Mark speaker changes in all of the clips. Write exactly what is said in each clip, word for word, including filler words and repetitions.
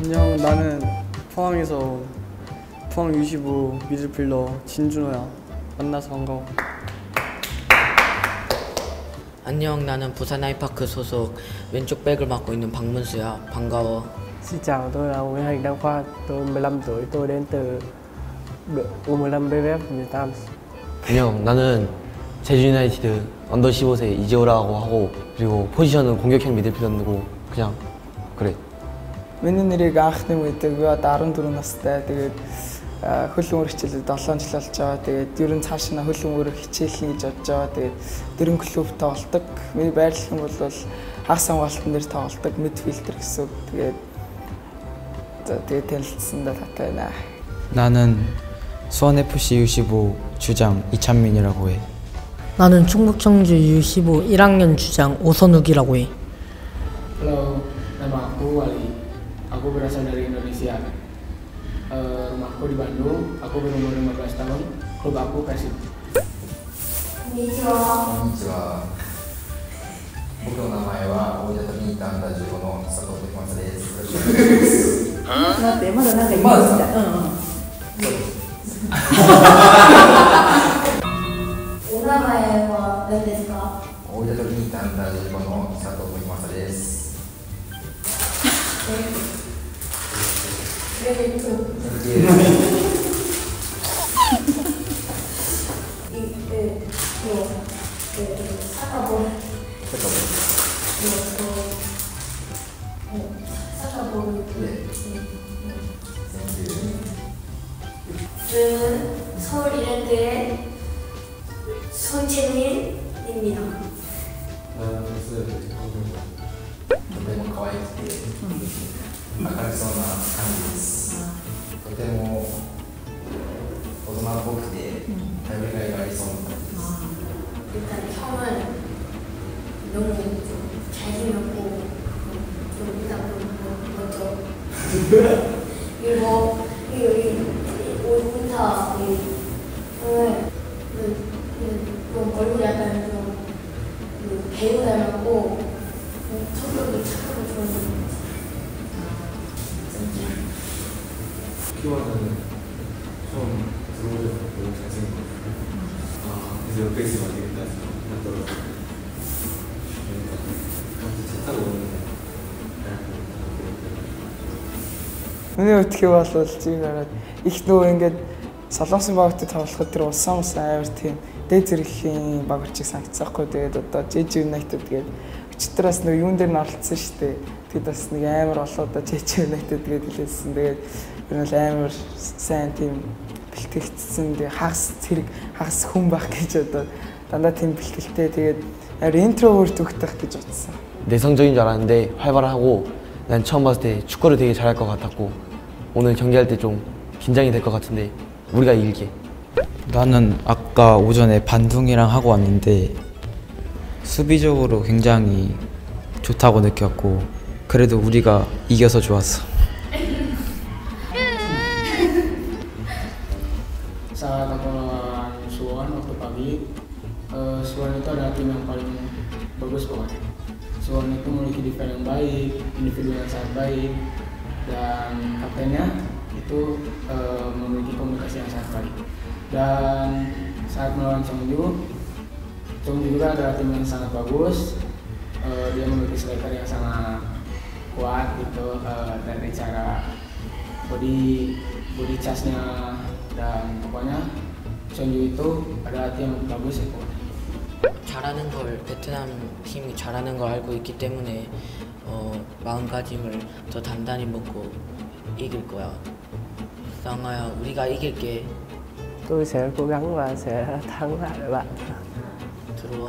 Speaker 1: 안녕, 나는 포항에서 온 포항 유 십오 미드필더 진준호야. 만나서 반가워.
Speaker 2: 안녕, 나는 부산 아이파크 소속 왼쪽 백을 맡고 있는 박문수야. 반가워.
Speaker 3: Xin chào, tôi là Nguyễn Hành Đăng Khoa, tôi mười lăm tuổi, tôi đến từ đội u mười lăm bê vê ép Việt Nam.
Speaker 4: 안녕, 나는 제주 유나이티드 언더 십오 세 이재호라고 하고 그리고 포지션은 공격형 미드필더고 그냥 그래.
Speaker 5: Миний нэрийг анхны үед би одоо дөрвөн настай. Тэгээд хөл өмөр хичээлээ долоон жил болж байгаа. Тэгээд ер нь цааш нь хөл өмөр хичээлнэ гэж бодож байгаа. Тэгээд дөрвөн клуб тоглодог. Миний байрлал юм бол хагас хамгаалтан дээр тоглодог мидфилдер гэсэн. Тэгээд за тэгээд танилцсандаа татай байна.
Speaker 6: 나는 수원에프씨 유 십오 주장 이찬민이라고 해.
Speaker 7: 나는 충북청주 유 십오 일 학년 주장 오선욱이라고 해.
Speaker 8: Halo, nama aku Wali. Aku berasal dari Indonesia. Uh, rumahku di Bandung. Aku berumur lima belas tahun. Klub aku Persib.
Speaker 9: Konnichiwa. Konnichiwa. 僕の名前は大分トミータアンダーじゅうごの佐藤徳正です。よろしくお願いします。待って、まだなんか言いました。うんうん。そうです。お名前は何ですか？大分トミータアンダーじゅうごの佐藤徳正です。Thank you. 사과볼. 사과볼. 네. 저는 서울 이랜드의 손채민입니다. 나는 버스 とても可愛くて明るそうな感じです。とても大人っぽくて頼りがいがありそうな感じです。일단 형은 너무 잘생겼고 좀 일단 먼저 그리고 이 오분타 형은 좀 얼굴이 약간 좀 배우 닮았고 성격이 착하고 좋은 것 같아요.
Speaker 10: 키워드는 처음 들어오셔서 너무 잘생긴 것 같아요. 아, 그래서 옆에 있으면 안 되겠다 해서 하더라고요. 그러니까 같이 차 타고 오는데
Speaker 5: Миний үтгэх бол зүйн хараад их нөө ингээд солонгосын багтад тоглоход тэр улсаа мус амар тийм дээд зэрэглэлийн баг орчиг санагцсаахгүй. Тэгээд одоо Jeju United тэгээд өчтраас нэг юун дээр нь оролцсон шүү дээ. Тэгэд бас нэг амар болоо одоо Jeju United тэгээд хэлсэн. Тэгээд ер нь амар сайн тийм бэлтгэгдсэн. Тэгээд хагас зэрэг хагас хүн байх гэж одоо дандаа тийм бэлтгэлтэй. Тэгээд амар интроверт хөхтах гэж утсан.
Speaker 4: 내성적인 줄 알았는데 활발하고 난 처음 봤을 때 축구를 되게 잘할 것 같았고 오늘 경기할 때 좀 긴장이 될 것 같은데 우리가 이길게.
Speaker 6: 나는 아까 오전에 반둥이랑 하고 왔는데 수비적으로 굉장히 좋다고 느꼈고 그래도 우리가 이겨서 좋았어.
Speaker 8: Saat aku lawan Suwon waktu pagi, uh, Suwon itu adalah tim yang paling bagus pokoknya. Suwon itu memiliki defense yang baik, individu yang sangat baik, dan kaptennya itu uh, memiliki komunikasi yang sangat baik. Dan saat melawan Cheongju, Cheongju juga adalah tim yang sangat bagus. Uh, dia memiliki striker yang sangat kuat gitu uh, dari cara body body charge-nya dan pokoknya Cheongju itu adalah tim yang bagus ya pokoknya.
Speaker 2: 잘하는 걸 베트남 팀이 잘하는 걸 알고 있기 때문에 어, 마음가짐을 더 단단히 먹고 이길 거야. 상아야, 우리가 이길게.
Speaker 3: Tôi sẽ cố gắng và sẽ thắng lại bạn.
Speaker 2: 들어와.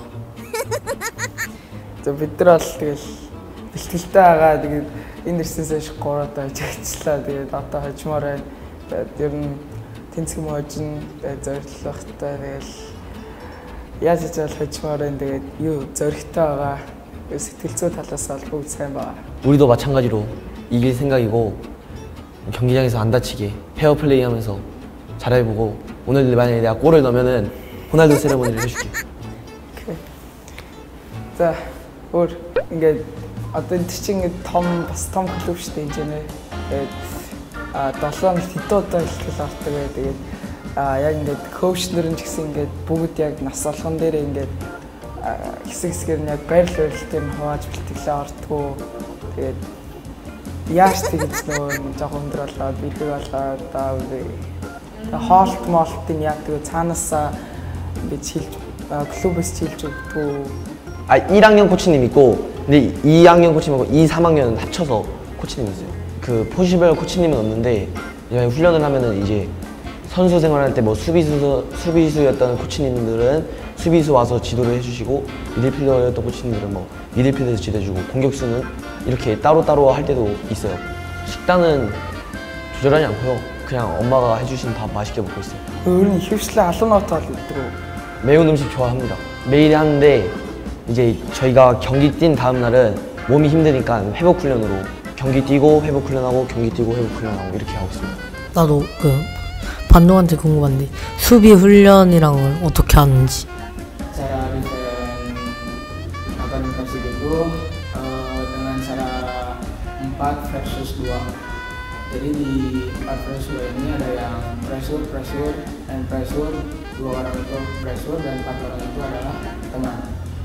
Speaker 5: За бид нар бол тэгэл бэлтгэлтэй байгаа. Тэгээд энэ дэрсээс гурав удаа хичээлчлээ. Тэгээд одоо хожмоор байна. Тэгээд ер нь тэнцэх юм хожин зориглох та тэгэл яаж ч бол хожмоор байна. Тэгээд юу зоригтой байгаа. сэтгэл зүй талаас бол бүгд сайн байна.
Speaker 4: 우리도 마찬가지로 이길 생각이고 경기장에서 안 다치게 페어플레이 하면서 잘해보고 오늘 만약에 내가 골을 넣으면은 호날두 세레모니를 해줄게.
Speaker 5: 그래. 자, 올 ингээд одоо энэ чинь ингээд том бас том клуб шүү дээ энэ. Тэгээд а долоо хоног хэдэн удаа хэлхэл авдаг бай. Тэгээд а яг ингээд коучнэр нь ч гэсэн ингээд бүгд яг нас болгон дээр ингээд хэсэг хэсгээр нь яг байрал барилтыг нь хувааж бэлтгэлээ ордгоо. Тэгээд яаж тэгж нөгөө жоохон өндөр болоод бидэг болоод даа үгүй. Хоолт моолтын яг тэгээ цаанаасаа ингээд хилж клуб에서 хилж өгдөг.
Speaker 4: 아 일 학년 코치님 있고 근데 이 학년 코치님하고 이, 삼 학년 합쳐서 코치님이 있어요. 그 포지션별 코치님은 없는데 훈련을 하면은 이제 선수 생활할 때 뭐 수비수 수비수였던 코치님들은 수비수 와서 지도를 해주시고 미들필더였던 코치님들은 뭐 미들필더에서 지도해주고 공격수는 이렇게 따로따로 할 때도 있어요. 식단은 조절하지 않고요. 그냥 엄마가 해주신 밥 맛있게 먹고 있어요.
Speaker 5: 우리는 휴식을 알로나우트 있고
Speaker 4: 매운 음식 좋아합니다. 매일 하는데 이제 저희가 경기 뛴 다음 날은 몸이 힘드니까 회복 훈련으로 경기 뛰고 회복 훈련하고 경기 뛰고 회복 훈련하고 이렇게 하고 있습니다.
Speaker 7: 나도 그 반동한테 궁금한데 수비 훈련이랑은 어떻게 하는지.
Speaker 8: Cara defend organisasi itu uh, dengan cara empat versus dua. Jadi di empat versus dua ini ada yang pressure, pressure, and pressure. Dua orang itu pressure dan empat orang itu adalah teman.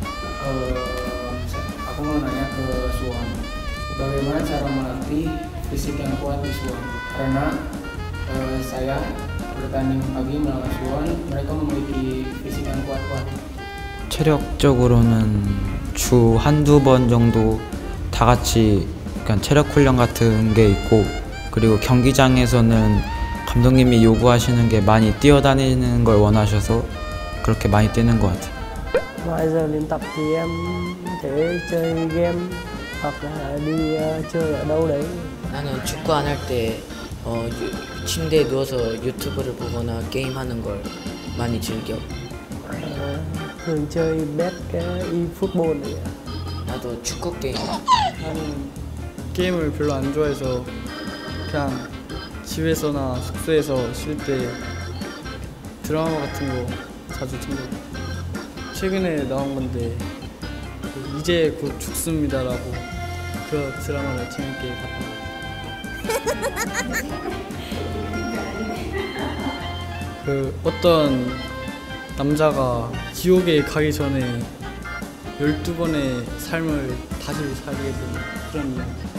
Speaker 8: Uh, aku mau nanya ke Suwon, bagaimana cara melatih fisik yang kuat di Suwon? Karena uh, saya bertanding pagi melawan Suwon, mereka memiliki fisik yang kuat-kuat.
Speaker 6: 체력적으로는 주 한두 번 정도 다 같이 그냥 체력 훈련 같은 게 있고, 그리고 경기장에서는 감독님이 요구하시는 게 많이 뛰어다니는 걸 원하셔서 그렇게 많이 뛰는 것 같아요.
Speaker 3: Ngoài giờ luyện tập thì em sẽ chơi game hoặc là đi uh, chơi ở đâu đấy.
Speaker 2: 나는 축구 안 할 때 어, 유, 침대에 누워서 유튜브를 보거나 게임하는 걸 많이 즐겨.
Speaker 3: Uh, thường chơi bet cái eFootball này.
Speaker 2: 나도 축구 게임.
Speaker 1: 나는 게임을 별로 안 좋아해서 그냥 집에서나 숙소에서 쉴 때 드라마 같은 거 자주 챙겨. 최근에 나온 건데 그 이제 곧 죽습니다라고 그 드라마를 재밌게 봤다. 그 어떤 남자가 지옥에 가기 전에 열두 번의 삶을 다시 살게 되는 그런 이야기.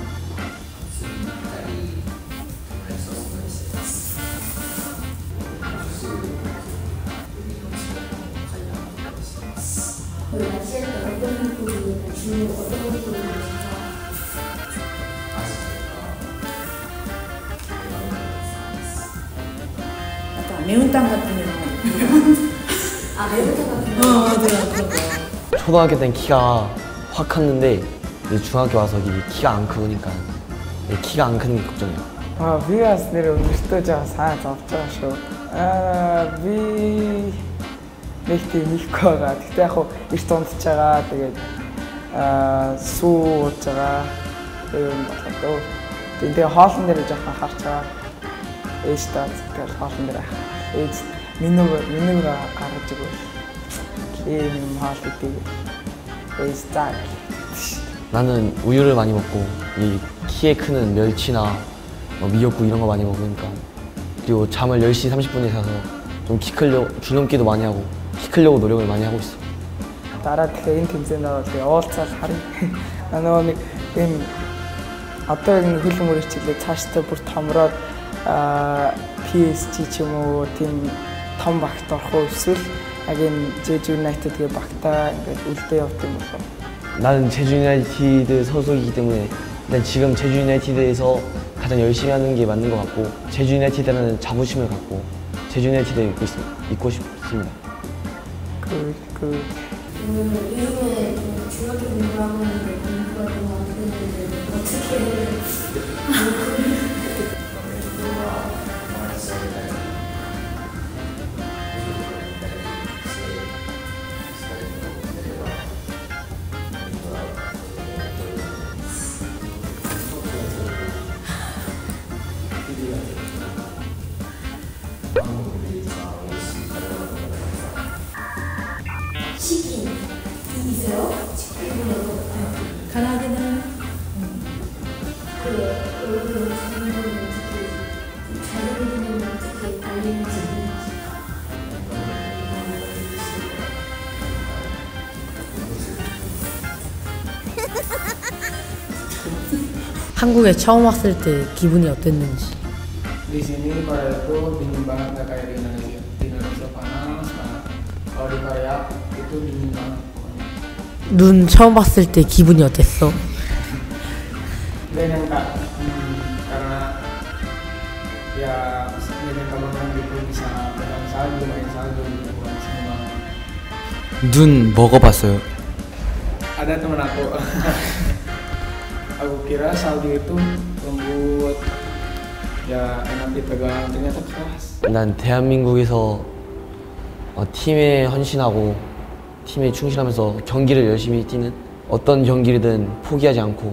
Speaker 11: 약간 매운탕 같은 경우. 아 매운탕 같은 경우. 어 맞아요 그런 거.
Speaker 4: 초등학교 때는 키가 확 컸는데 이제 중학교 와서 이게 키가 안 크니까 키가 안 크는 게 걱정이야.
Speaker 5: 아 би бас нэр өнөртөө жаа сайн зовж байгаа шүү. Аа би нэг тийм хийхгүй байгаа. Гэхдээ яг хуу эрт унтж байгаа. Тэгээд аа суу ууж байгаа. Тэгээд болоод тэгээд хоолн дээр жоохон харж байгаа. Ээж таа зүгээр хоолн дээр ах. Ээж меню менюг гаргаж өгөө. ийм хоол идэх. ээж таа.
Speaker 4: 나는 우유를 많이 먹고 이 키에 크는 멸치나 미역국 이런 거 많이 먹으니까, 그리고 잠을 열 시 삼십 분에 자서 좀 키 크려고 줄넘기도 많이 하고 키 크려고 노력을 많이 하고 있어.
Speaker 5: дараа тэгэхээр энэ тэмцээнд ороод тэгээ уулзаад харъя. Нөгөө нэг ийм одоо энэ хөл мөр хичээлээ цаашдаа бүр томроод пи эс жи ч юм уу тийм том багт орох уу, эсвэл яг энэ 제주 유나이티드 тэгээ багтаа ингээд үлдээ явт юм болов.
Speaker 4: 나는 제주 유나이티드 소속이기 때문에 일단 지금 제주 유나이티드에서 가장 열심히 하는 게 맞는 것 같고, 제주 유나이티드라는 자부심을 갖고 제주 유나이티드에 있고, 있, 있고 싶습니다.
Speaker 5: 그, 그.
Speaker 11: 오늘 이후에 중학교 공부하고 있는데 공부가 너무 안 되는데 어떻게 치킨 이세요? 치킨을 여러분 전문적으로 어떻게 좀 잘해주는 어떻게 알리는지.
Speaker 7: 한국에 처음 왔을 때 기분이 어땠는지.
Speaker 8: Di sini Korea itu dingin banget, nggak kayak di Indonesia. Di Indonesia panas banget. Kalau di Korea itu dingin banget pokoknya.
Speaker 7: 눈 처음 봤을 때 기분이 어땠어?
Speaker 8: Gak nyangka, hmm, karena ya gak nyangka banget gitu bisa pegang salju, main salju gitu, bukan seneng banget.
Speaker 6: 눈 먹어봤어요.
Speaker 8: Ada temen aku, aku kira salju itu lembut, ya enak dipegang, ternyata keras.
Speaker 4: 난 대한민국에서 어, 팀에 헌신하고 팀에 충실하면서 경기를 열심히 뛰는 어떤 경기든 포기하지 않고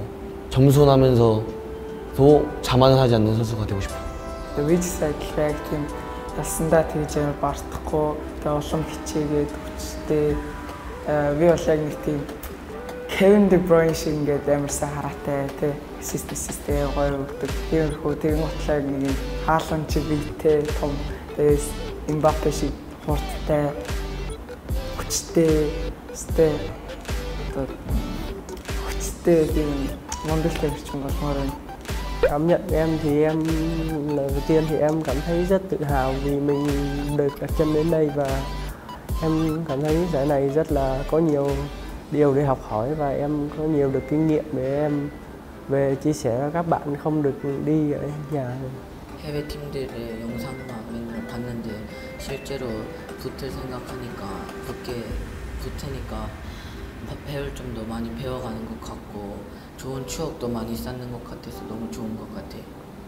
Speaker 4: 겸손하면서도 자만을 하지 않는 선수가 되고 싶어요.
Speaker 5: Би ч сая гэхээ тийм ялсандаа тэгж амар бартахгүй тэгээ улам хичээгээд хүчтэй би бол яг нэг тийм Kevin De Bruyne шиг ингээд амар сайн хараатай тий ассист ассистээ гоё өгдөг. Тиймэрхүү тэгэн утлаа нэг хаалан чи битэй том тэгээс Mbappe шиг хурдтай хүчтэй өстэй хүчтэй тийм Montpellier chung có hoa rồi.
Speaker 3: Cảm nhận em thì em lần đầu tiên thì em cảm thấy rất tự hào vì mình được đặt chân đến đây và em cảm thấy giải này rất là có nhiều điều để học hỏi và em có nhiều được kinh nghiệm để em về chia sẻ với các bạn không được đi ở nhà.
Speaker 2: 해외 팀들의 영상만 맨날 봤는데 실제로 붙을 생각하니까 붙게 붙으니까 배울 점도 많이 배워가는 것 같고 좋은 추억도 많이 쌓는 것 같아서 너무 좋은 것 같아.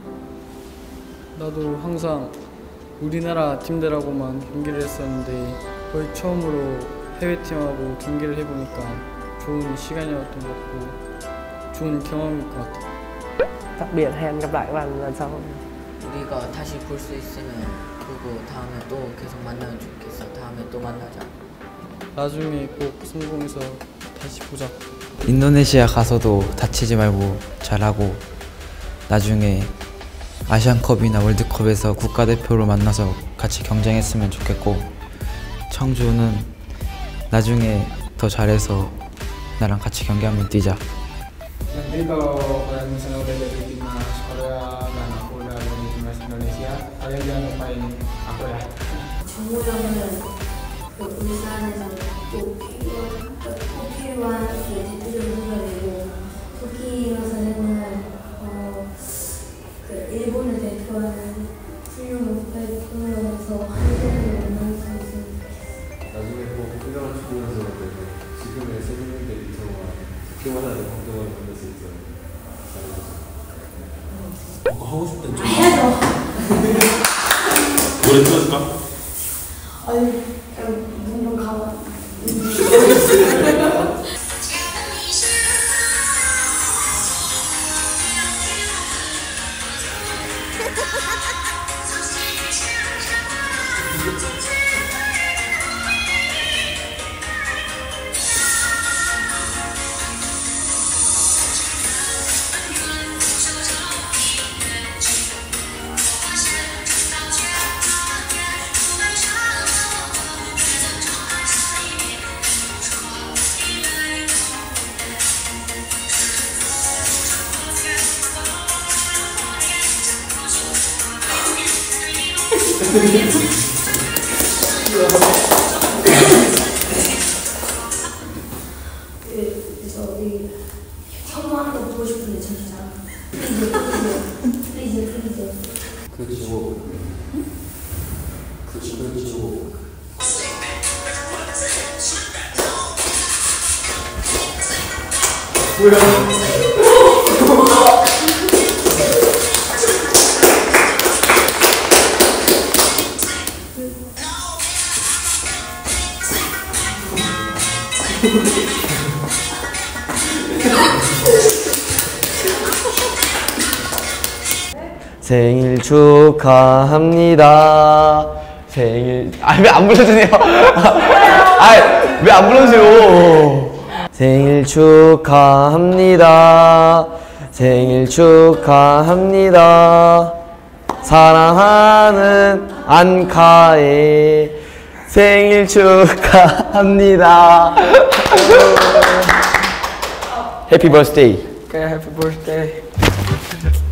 Speaker 1: 나도 항상 우리나라 팀들하고만 경기를 했었는데 거의 처음으로 해외팀하고 경기를 해보니까 좋은 시간이었던 것 같고 좋은 경험일 것 같아.
Speaker 3: Đặc biệt hẹn gặp lại các bạn lần sau.
Speaker 2: 우리가 다시 볼 수 있으면 보고 다음에 또 계속 만나면 좋겠어. 다음에 또 만나자.
Speaker 1: 나중에 꼭 성공해서 다시 보자.
Speaker 6: 인도네시아 가서도 다치지 말고 잘하고 나중에 아시안컵이나 월드컵에서 국가대표로 만나서 같이 경쟁했으면 좋겠고 청주는 나중에 더 잘해서 나랑 같이 경기 한번 뛰자.
Speaker 8: Nanti kalau kalian misalnya udah jadi timnas Korea dan aku udah jadi timnas Indonesia, kalian jangan lupain aku ya.
Speaker 11: 정우 형은 그 울산에서 또 필요한 꼭 필요한 그 대표적인 선수이고 토키에서는 어그 일본을 대표하는 훌륭한 국가대표로서 한국을 만날 수 있습니다.
Speaker 10: 나중에 꼭 훌륭한 축구 선수가 되고 지금의 세계인들 이상과 스키만하는 활동을 만날 수 있어요.
Speaker 12: 뭔가 하고 싶은 좀
Speaker 11: 해야죠.
Speaker 12: 노래 틀어줄까?
Speaker 11: 아니 눈좀 가봐. 그래서 우리 현무 하나 더 보고 싶은데 잠시만. 플리즈 플리즈 플리즈.
Speaker 10: 그 지옥. 그 지옥. 뭐야?
Speaker 4: 생일 축하합니다. 생일 아 왜 안 불러주세요? 아 왜 안 불러주세요? 생일 축하합니다. 생일 축하합니다. 사랑하는 안카의 생일 축하합니다. 해피 버스데이.
Speaker 5: Okay, happy birthday.